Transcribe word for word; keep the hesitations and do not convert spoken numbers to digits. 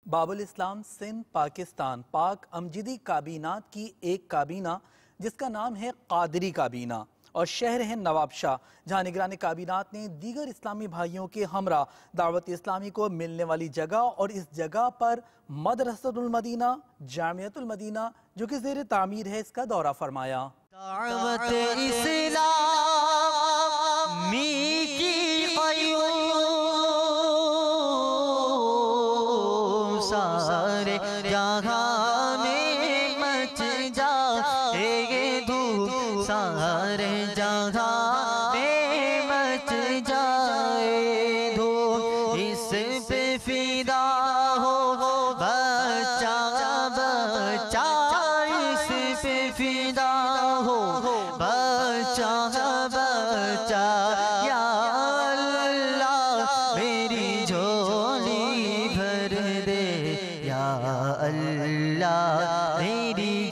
باب الاسلام سندھ پاکستان پاک امجدی کابینات کی ایک کابینہ جس کا نام ہے قادری کابینہ اور شہر ہے نواب شاہ، جہاں نگران کابینات نے دیگر اسلامی بھائیوں کے ہمراہ دعوت اسلامی کو ملنے والی جگہ اور اس جگہ پر مدرسۃ-ال-مدینہ جامعۃ-ال-مدینہ جو کہ زیر تعمیر ہے اس کا دورہ فرمایا۔ دعوت اسلامی کی قیوم سارے جہاں میں مچ جائے دھوم، سارے جہاں میں مچ جائے دھوم، اس پہ فدا ہو بچہ بچہ، اس پہ فدا ہو بچہ بچہ، یا اللہ میری جھولی بھر دے، یا اللہ میری